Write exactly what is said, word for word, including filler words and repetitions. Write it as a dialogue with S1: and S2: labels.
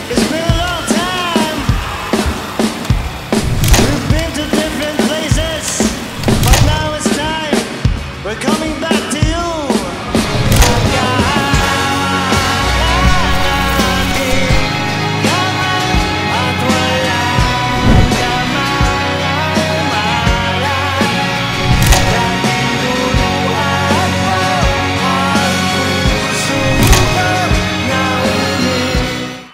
S1: It's been a long time. We've been to different places, but now it's time. We're coming